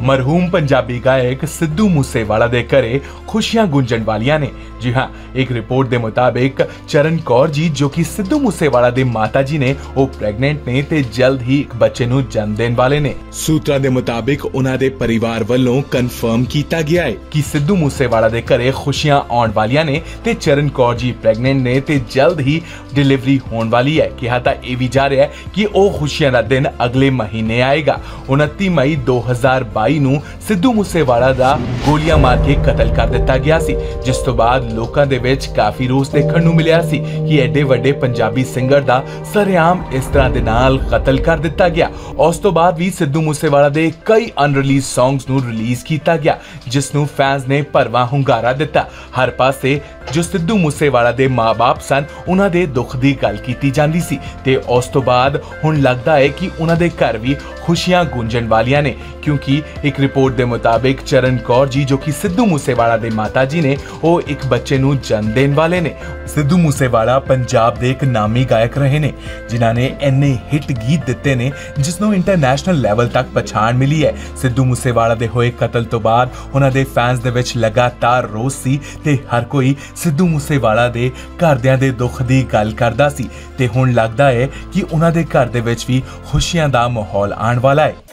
मरहूम पंजाबी गायक सिद्धू मूसेवाला दे घरे खुशियां गुंजन वालियां ने। जी हां, एक रिपोर्ट के मुताबिक चरण कौर जी जो कि सिद्धू मूसेवाला दे माता जी ने वो प्रेगनेंट ने ते जल्द ही एक बच्चे नूं जन्म देण वाले ने। सूत्रां दे मुताबिक उन्हां दे परिवार वल्लों कंफर्म कीता गया है कि सिद्धू मूसेवाला दे घरे खुशियां आउण वालियां ने ते चरण कौर जी प्रेगनेंट ने ते जल्द ही डिलीवरी होने वाली है। कहा तां यह भी जा रहा है कि वो खुशियां दा दिन अगले महीने आएगा। 29 मई 2022 नूं सिद्धू मूसेवाला दा गोलियां मार के कतल कर दिता गया सी, जिस तो बाद लोकां दे विच काफी रोस देखण नूं मिलिया सी कि एडे वड्डे पंजाबी सिंगर दा सरेआम इस तरह दे नाल कतल कर दिता गया। उस तो बाद भी सिद्धू मूसेवाला दे कई अनरिलीज सॉन्ग्स नूं रिलीज कीता गया, जिस नूं फैंस ने भरवा हुंगारा दिता। हर पासे जो सिद्धू मूसेवाला दे मां-बाप सन उन्हां दे दुख दी गल कीती जांदी सी ते उस तो बाद हुण लगदा है कि उन्हां दे घर भी खुशियां गुंजन वालियां ने, क्योंकि एक रिपोर्ट के मुताबिक चरण कौर जी जो कि सिद्धू मूसेवाला दे माता जी ने वो एक बच्चे नूं जन्म देण वाले ने। सिद्धू मूसेवाला पंजाब दे एक नामी गायक रहे ने, जिन्हां ने इन्ने हिट गीत दिते ने जिसनों इंटरनेशनल लेवल तक पछाण मिली है। सिद्धू मूसेवाला दे होए कतल तो बाद उन्हां दे फैंस दे विच लगातार रोस सी ते हर कोई सिद्धू मूसेवाला दे घरदियां दे दुख दी गल करदा सी ते हुण लगदा है कि उन्हां दे घर दे विच भी खुशियां दा माहौल आउण वाला है।